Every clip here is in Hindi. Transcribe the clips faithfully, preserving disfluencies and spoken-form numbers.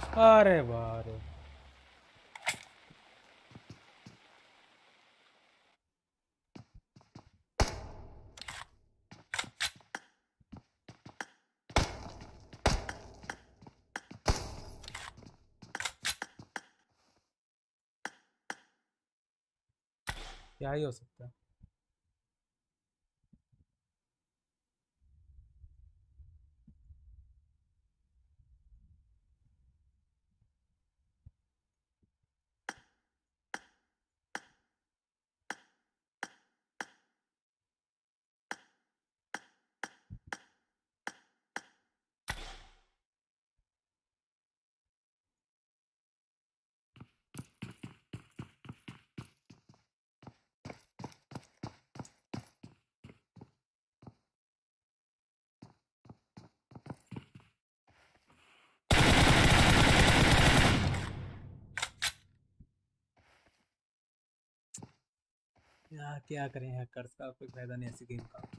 अरे बारे। क्या ही हो सकता है। या क्या करें, हैकर्स का कोई फायदा नहीं ऐसी गेम का।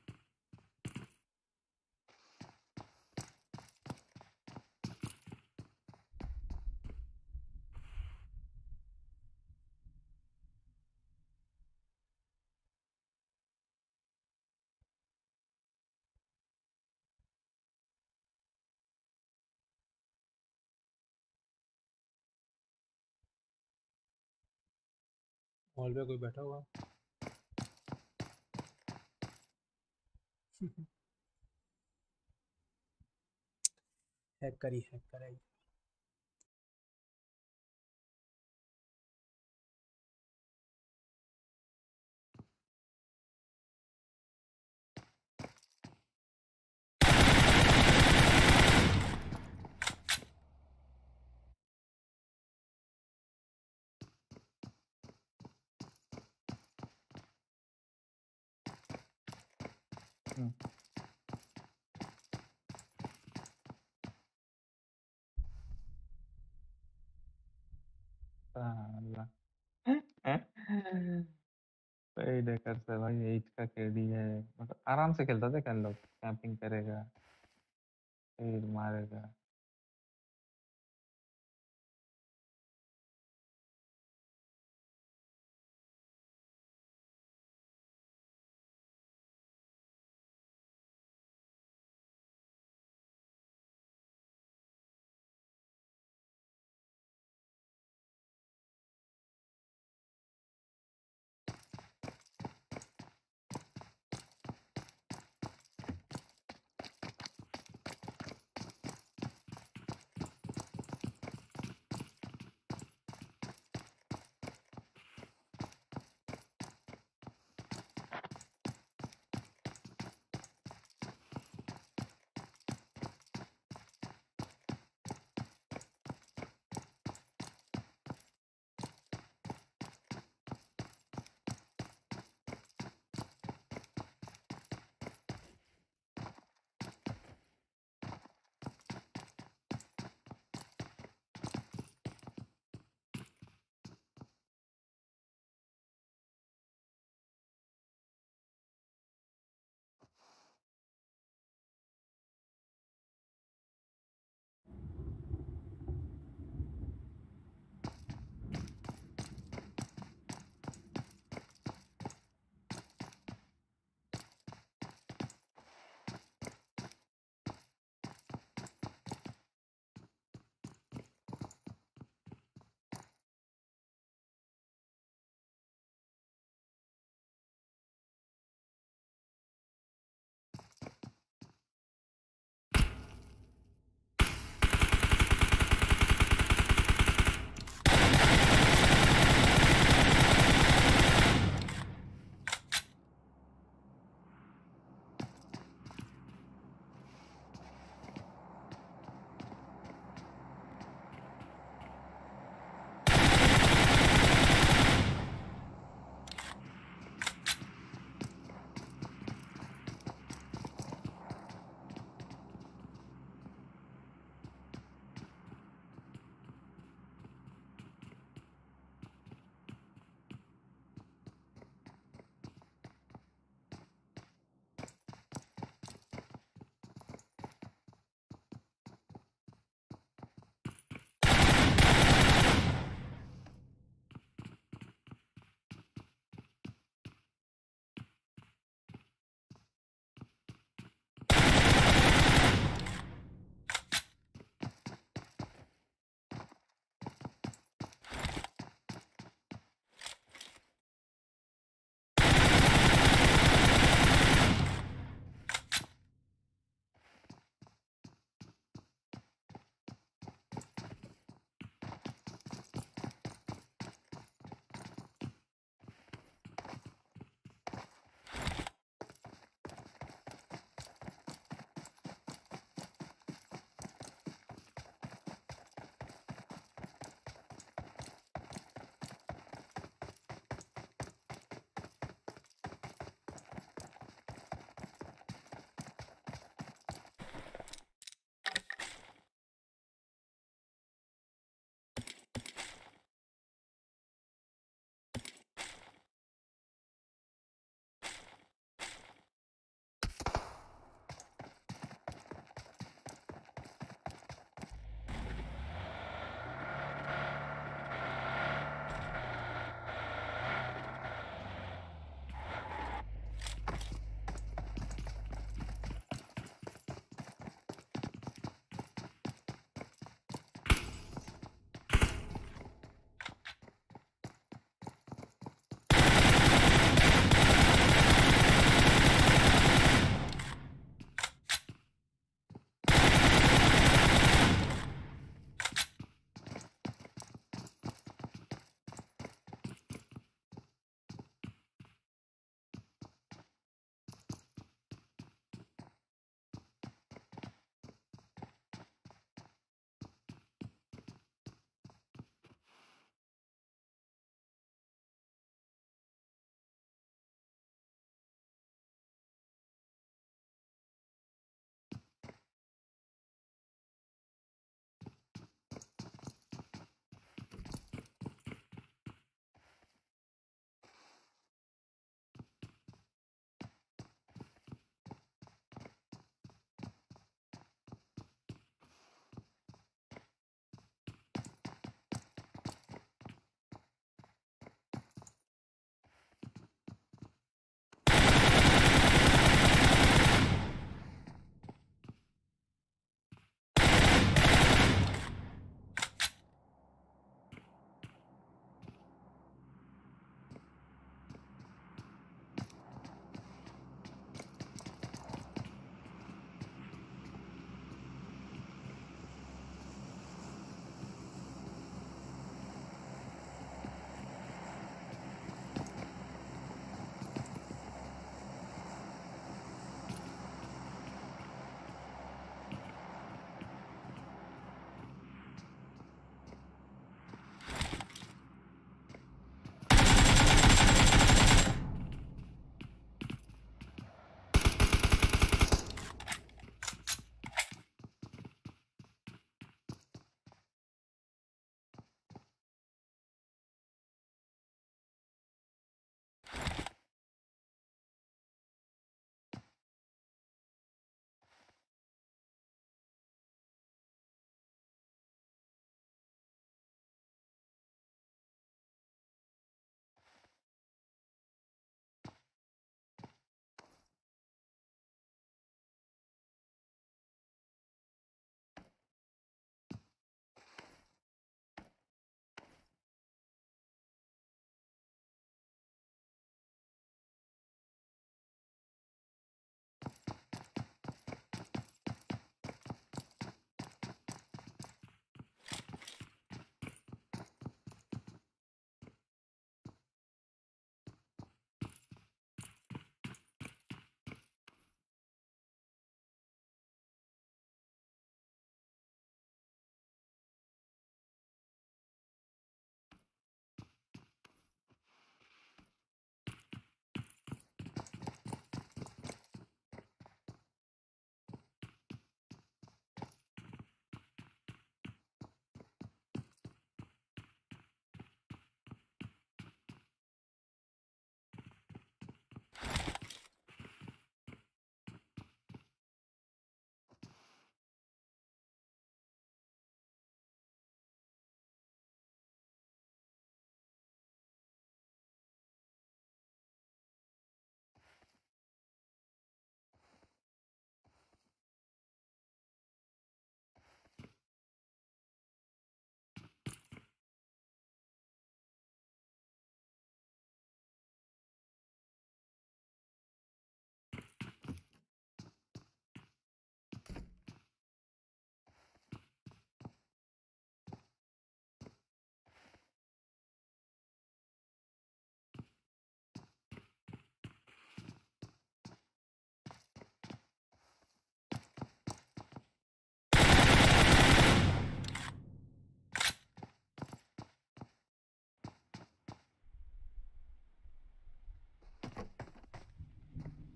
हॉल पे कोई बैठा हुआ। हैकर ही हैकर है। हम्म, साला। सही डेकर से भाई, एज का केडी है, मतलब आराम से खेलता था। कल लोग कैंपिंग करेगा, फिर मारेगा।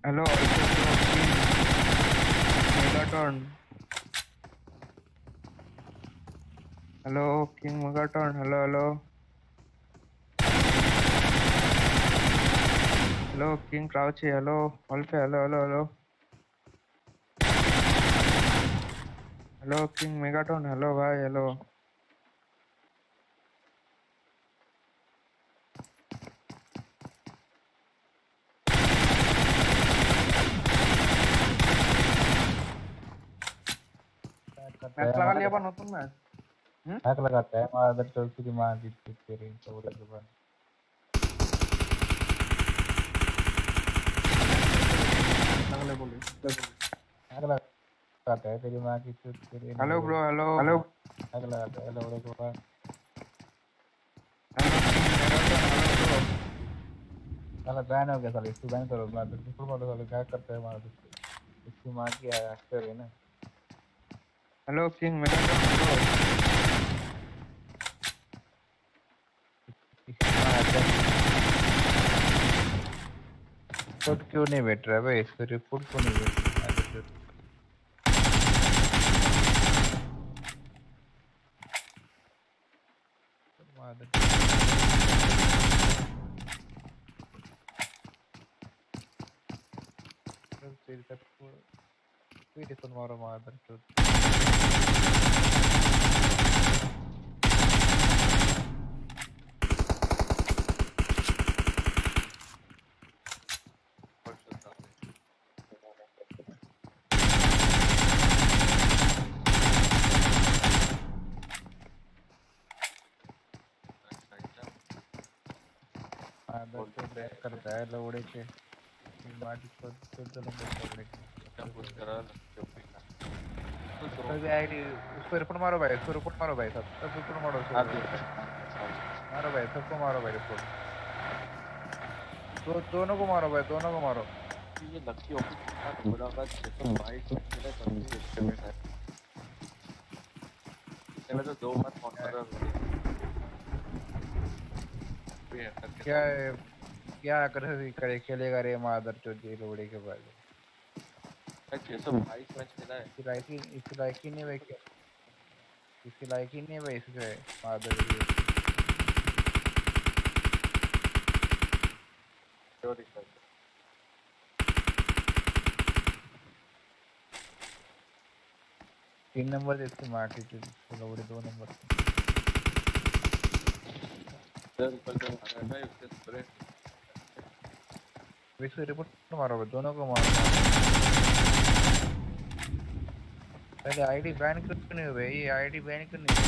Hello Megaton. Hello King Megaton. Hello hello hello King Crouchy. Hello ऑल्फे। Hello hello hello hello King Megaton. Hello भाई। हेलो करता मैच है लगा हमारे लिया अपन नতুन मैच। हम्म हैक लगाता है हमारा अदर चौकी की मार दी थी तेरी चौड़े के बाद अगले बोली। हैक लगाता है तेरी मार की चूत तेरी हेलो लोड़े ब्रो। हेलो हेलो हैक लगाता है लोड़े के बाद hello King Megaton. Hello bro. साला बैन हो गया साला इसको बैन करो मार दे फुल मारो साला हैक करता है मार दे इसकी मार की एक्टर है ना हेलो किंग मेगाटॉन। हेलो इसकी मार है रिपोर्ट क्यों नहीं बैठ रहा है भाई इस पे रिपोर्ट क्यों नहीं बैठ रहा है मार दे तेरी तक फिर रिपोर्ट मारो मार दे आदर तो बैक करता है लोड़े के मार की चौथ चौथ नंबर लोड़े के उसका भी आईडी उसको रिपोर्ट मारो भाई उसको रिपोर्ट मारो भाई सब सब रिपोर्ट मारो उसको मारो भाई सबको मारो भाई रिपोर्ट दो दोनों को मारो भाई दोनों को मारो ये लकी ऑफिस कितना बड़ा होगा छह सौ बाईस में मेरा जल्दी एस्टिमेट है इसमें तो दो बार काउंटर है क्या क्या कर करे खेलेगा रे मादर चौथ ये लोड़े के बाद छह सौ बाईस मैच खेला है इसकी लायक ही इसकी लायक ही नहीं भाई इसकी लायक ही नहीं भाई इसके मादर तीन नंबर दे इसकी मार की लोड़े दो नंबर इसको रिपोर्ट मारो भाई दोनों को मारो पहले आईडी बैन क्यों नहीं हुई ये आईडी बैन क्यों नहीं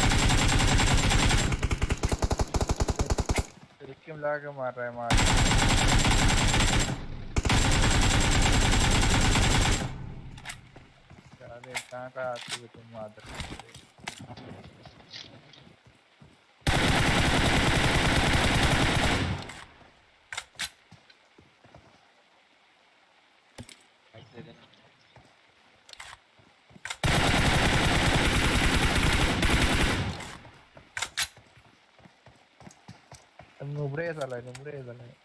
स्किम लगा के मार रहा है मार अरे कहाँ कहाँ आती है तुम मादर नुबड़े साला है नुबड़े साला है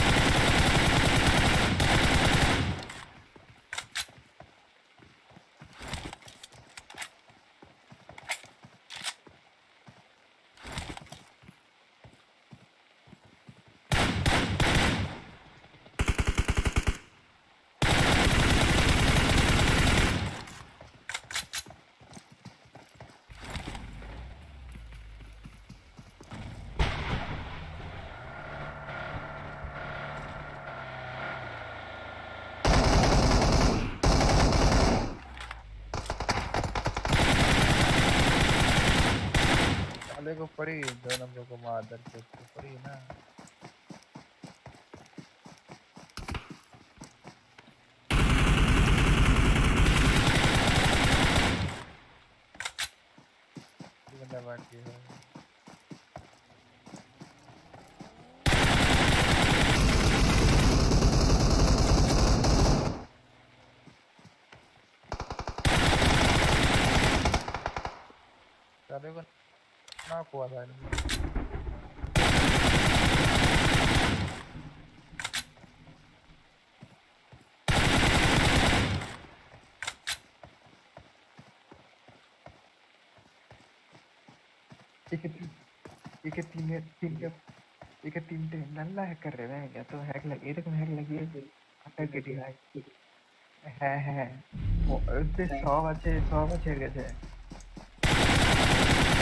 साले को पड़ी दो नंबर को मादर चौथ को पड़ी ना बंदा बाकी है साले को ना हुआ था একে তিন একে তিনে তিনটে একে তিনটে নাল্লা হ্যাকার রে ভাই এত হ্যাক লাগে এরকম হ্যাক লাগিয়েছে আটটা কেটে ভাই হ্যাঁ হ্যাঁ ও- ওতে সব আছে সব আছে এর কাছে